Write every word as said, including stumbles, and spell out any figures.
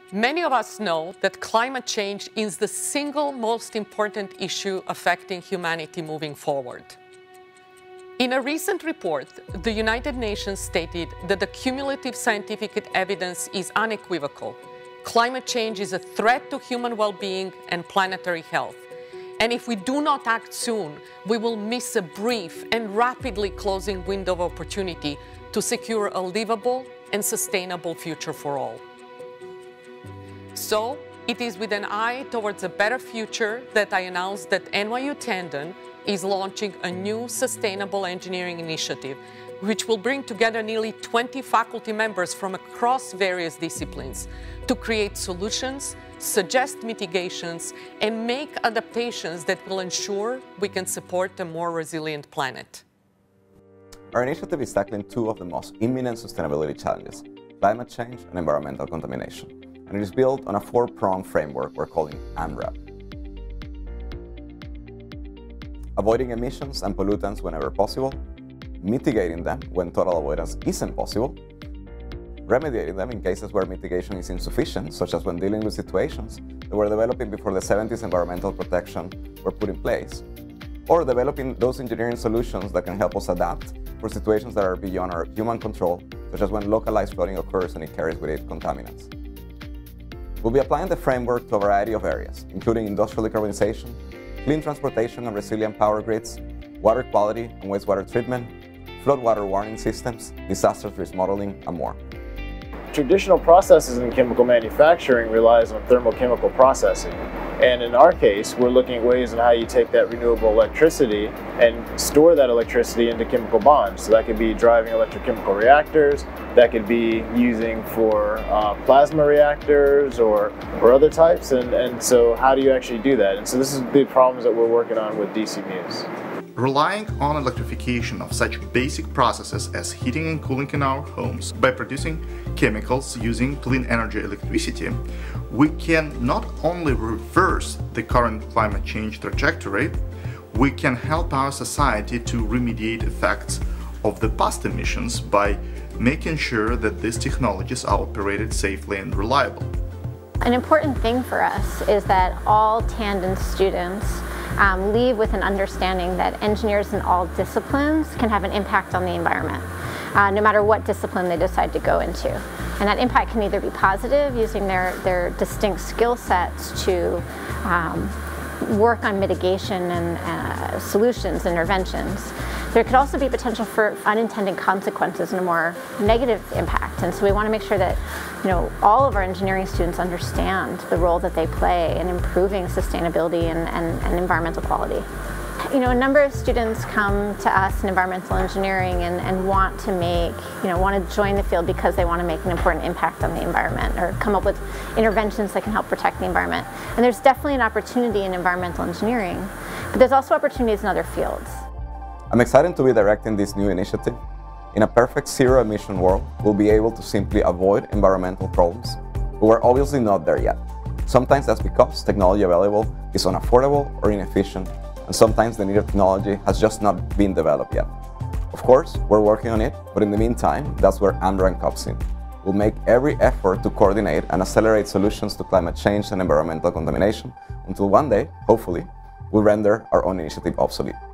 Many of us know that climate change is the single most important issue affecting humanity moving forward. In a recent report, the United Nations stated that the cumulative scientific evidence is unequivocal. Climate change is a threat to human well-being and planetary health. And if we do not act soon, we will miss a brief and rapidly closing window of opportunity to secure a livable and sustainable future for all. So, it is with an eye towards a better future that I announced that N Y U Tandon is launching a new sustainable engineering initiative, which will bring together nearly twenty faculty members from across various disciplines to create solutions, suggest mitigations, and make adaptations that will ensure we can support a more resilient planet. Our initiative is tackling two of the most imminent sustainability challenges, climate change and environmental contamination. And it is built on a four-pronged framework we're calling AMRAD. Avoiding emissions and pollutants whenever possible, mitigating them when total avoidance isn't possible, remediating them in cases where mitigation is insufficient, such as when dealing with situations that were developing before the seventies environmental protection were put in place, or developing those engineering solutions that can help us adapt for situations that are beyond our human control, such as when localized flooding occurs and it carries with it contaminants. We'll be applying the framework to a variety of areas, including industrial decarbonization, clean transportation and resilient power grids, water quality and wastewater treatment, floodwater warning systems, disaster risk modeling, and more. Traditional processes in chemical manufacturing relies on thermochemical processing. And in our case, we're looking at ways of how you take that renewable electricity and store that electricity into chemical bonds. So that could be driving electrochemical reactors, that could be using for uh, plasma reactors or, or other types. And, and so how do you actually do that? And so this is the problems that we're working on with D C Muse. Relying on electrification of such basic processes as heating and cooling in our homes by producing chemicals using clean energy electricity, we can not only reverse the current climate change trajectory, we can help our society to remediate effects of the past emissions by making sure that these technologies are operated safely and reliably. An important thing for us is that all Tandon students Um, leave with an understanding that engineers in all disciplines can have an impact on the environment, uh, no matter what discipline they decide to go into. And that impact can either be positive, using their, their distinct skill sets to um, work on mitigation and uh, solutions, interventions. There could also be potential for unintended consequences and a more negative impact. And so we want to make sure that, you know, all of our engineering students understand the role that they play in improving sustainability and, and, and environmental quality. You know, a number of students come to us in environmental engineering and, and want to make, you know, want to join the field because they want to make an important impact on the environment or come up with interventions that can help protect the environment. And there's definitely an opportunity in environmental engineering, but there's also opportunities in other fields. I'm excited to be directing this new initiative. In a perfect zero-emission world, we'll be able to simply avoid environmental problems, but we're obviously not there yet. Sometimes that's because technology available is unaffordable or inefficient, and sometimes the needed technology has just not been developed yet. Of course, we're working on it, but in the meantime, that's where AMRAD comes in. We'll make every effort to coordinate and accelerate solutions to climate change and environmental contamination until one day, hopefully, we'll render our own initiative obsolete.